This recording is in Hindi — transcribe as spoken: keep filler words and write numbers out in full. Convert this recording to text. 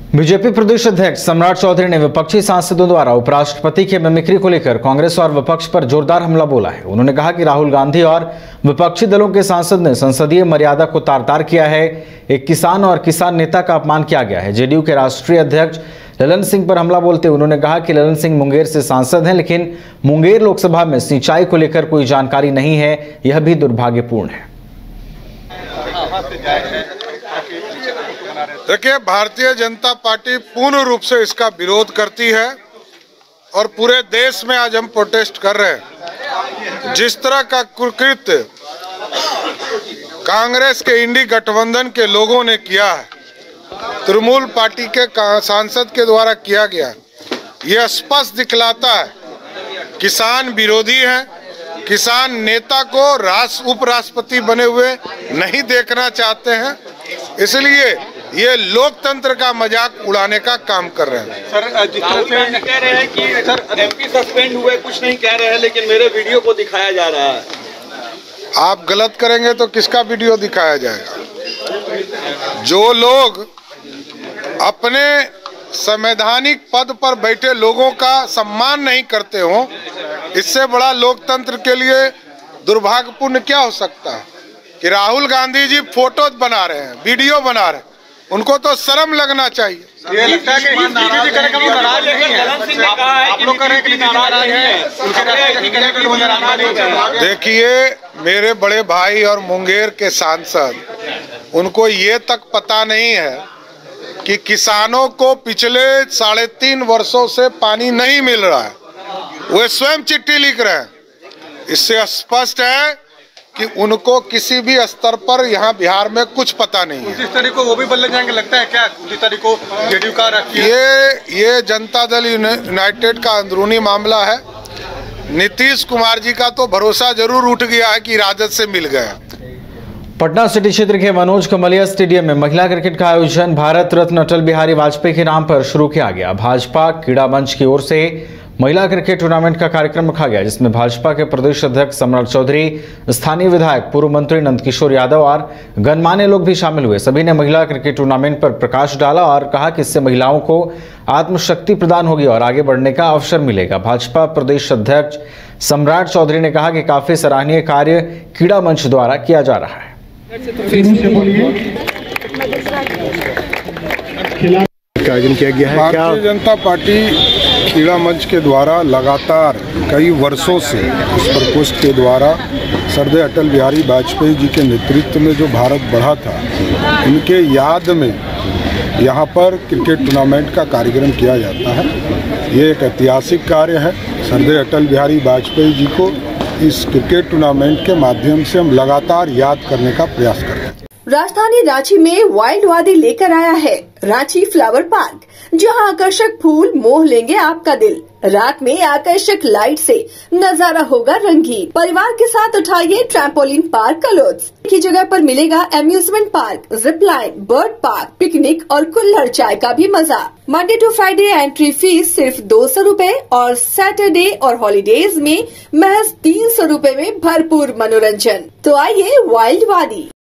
बीजेपी प्रदेश अध्यक्ष सम्राट चौधरी ने विपक्षी सांसदों द्वारा उपराष्ट्रपति की मिमिक्री को लेकर कांग्रेस और विपक्ष पर जोरदार हमला बोला है। उन्होंने कहा कि राहुल गांधी और विपक्षी दलों के सांसद ने संसदीय मर्यादा को तार तार किया है। एक किसान और किसान नेता का अपमान किया गया है। जेडीयू के राष्ट्रीय अध्यक्ष ललन सिंह पर हमला बोलते हुए उन्होंने कहा कि ललन सिंह मुंगेर से सांसद हैं, लेकिन मुंगेर लोकसभा में सिंचाई को लेकर कोई जानकारी नहीं है। यह भी दुर्भाग्यपूर्ण है। देखिए, भारतीय जनता पार्टी पूर्ण रूप से इसका विरोध करती है और पूरे देश में आज हम प्रोटेस्ट कर रहे हैं। जिस तरह का कुकृत्य कांग्रेस के इंडी गठबंधन के लोगों ने किया है, तृणमूल पार्टी के सांसद के द्वारा किया गया, यह स्पष्ट दिखलाता है किसान विरोधी है। किसान नेता को राष्ट्र उपराष्ट्रपति बने हुए नहीं देखना चाहते हैं, इसलिए ये लोकतंत्र का मजाक उड़ाने का काम कर रहे हैं। सर, जिस तरह से कह रहे हैं कि सर एमपी सस्पेंड हुए, कुछ नहीं कह रहे हैं, लेकिन मेरे वीडियो को दिखाया जा रहा है। आप गलत करेंगे तो किसका वीडियो दिखाया जाएगा? जो लोग अपने संवैधानिक पद पर बैठे लोगों का सम्मान नहीं करते हो, इससे बड़ा लोकतंत्र के लिए दुर्भाग्यपूर्ण क्या हो सकता है कि राहुल गांधी जी फोटो बना रहे हैं, वीडियो बना रहे हैं। उनको तो शर्म लगना चाहिए। ये लगता है कि नाराज है। देखिए, मेरे बड़े भाई और मुंगेर के सांसद, उनको ये तक पता नहीं है कि किसानों को पिछले साढ़े तीन वर्षों से पानी नहीं मिल रहा है। वे स्वयं चिट्ठी लिख रहे हैं। इससे स्पष्ट है कि उनको किसी भी स्तर पर यहाँ बिहार में कुछ पता नहीं है। उनतीस तारीख को वो भी बदल जाएंगे लगता है क्या? उनतीस तारीख को जेडीयू का ये ये जनता दल यूनाइटेड का अंदरूनी मामला है। नीतीश कुमार जी का तो भरोसा जरूर उठ गया है कि राजद से मिल गया। पटना सिटी क्षेत्र के मनोज कमलिया स्टेडियम में महिला क्रिकेट का आयोजन भारत रत्न अटल बिहारी वाजपेयी के नाम पर शुरू किया गया। भाजपा क्रीड़ा मंच की ओर से महिला क्रिकेट टूर्नामेंट का कार्यक्रम रखा गया, जिसमें भाजपा के प्रदेश अध्यक्ष सम्राट चौधरी, स्थानीय विधायक, पूर्व मंत्री नंदकिशोर यादव और गणमान्य लोग भी शामिल हुए। सभी ने महिला क्रिकेट टूर्नामेंट पर प्रकाश डाला और कहा कि इससे महिलाओं को आत्मशक्ति प्रदान होगी और आगे बढ़ने का अवसर मिलेगा। भाजपा प्रदेश अध्यक्ष सम्राट चौधरी ने कहा कि काफी सराहनीय कार्य क्रीड़ा मंच द्वारा किया जा रहा है। आयोजन किया गया है। भारतीय जनता पार्टी क्रीड़ा मंच के द्वारा लगातार कई वर्षों से इस प्रकोष्ठ के द्वारा सरदार अटल बिहारी वाजपेयी जी के नेतृत्व में जो भारत बढ़ा था, उनके याद में यहाँ पर क्रिकेट टूर्नामेंट का कार्यक्रम किया जाता है। ये एक ऐतिहासिक कार्य है। सरदार अटल बिहारी वाजपेयी जी को इस क्रिकेट टूर्नामेंट के माध्यम से हम लगातार याद करने का प्रयास कर रहे हैं। राजधानी रांची में वाइल्ड वादी लेकर आया है रांची फ्लावर पार्क, जहां आकर्षक फूल मोह लेंगे आपका दिल। रात में आकर्षक लाइट से नजारा होगा रंगीन। परिवार के साथ उठाइए ट्रैम्पोलिन पार्क का लुत्फ। की जगह पर मिलेगा amusement park, zip line, bird park, picnic और कुल्हड़ चाय का भी मजा। Monday to Friday entry fee सिर्फ दो सौ रूपए और सैटरडे और हॉलीडेज में महज तीन सौ रूपए में भरपूर मनोरंजन। तो आइए वाइल्ड वादी।